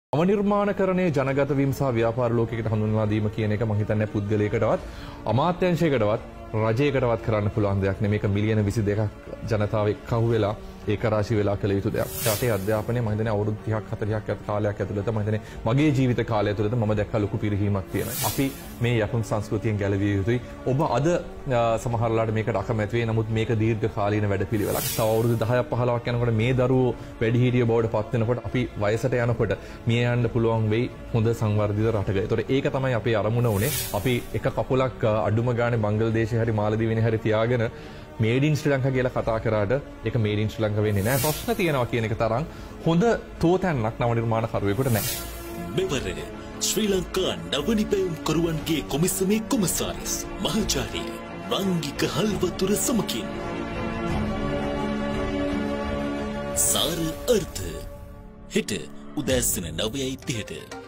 අවනිර්මාණකරණයේ ජනගත වීම සහ ව්‍යාපාර ලෝකයකට හඳුන්වා දීම කියන එක මම හිතන්නේ පුද්ගලයෙකුටවත් අමාත්‍යාංශයකටවත් රජයකටවත් කරන්න පුළුවන් දෙයක් නෙමෙයි. මේක මිලියන 22ක් ජනතාව එක්කහුව වෙලා ඒක රාශී වෙලා කළ යුතු දෙයක්. රටේ අධ්‍යාපනය මම හිතන්නේ අවුරුදු 30ක් 40ක් කාලයක් ඇතුළත මම හිතන්නේ මගේ ජීවිත කාලය ඇතුළත මම දැක්ක ලොකු පිරිහීමක් තියෙනවා. අපි මේ යතුම් සංස්කෘතියෙන් ගැලවිය යුතුයි. ඔබ අද සමහරලාට මේකට අකමැති වෙයි. නමුත් මේක දීර්ඝ කාලීන වැඩපිළිවෙලක්. තව අවුරුදු 10ක් 15ක් යනකොට මේ දරුවෝ වැඩිහිටිය බවට පත් වෙනකොට අපි වයසට යනකොට මිය යන්න පුළුවන් වෙයි හොඳ සංවර්ධිත රටක. ඒතකොට ඒක තමයි අපේ අරමුණ උනේ. අපි එක කකුලක් අඩුම ගානේ බංග්ලාදේශේ හරි මාලදීවෙනේ හරි තියාගෙන මේඩ් ඉන් ශ්‍රී ලංකා කියලා කතා කරාට ඒක මේඩ් ඉන් ශ්‍රී ලංකා වෙන්නේ නැහැ. ප්‍රශ්න තියෙනවා කියන එක තරම් හොඳ තෝතැන්නක් නව නිර්මාණකරුවෙකුට නැහැ. මෙවර ශ්‍රී ලංකා නව නිපැයුම් කරුවන්ගේ කොමිසමේ කොමසාරිස් මහාචාර්ය රංගික හල්වතුර සමකින් සාර අර්ථ හෙට උදෑසන 9:30ට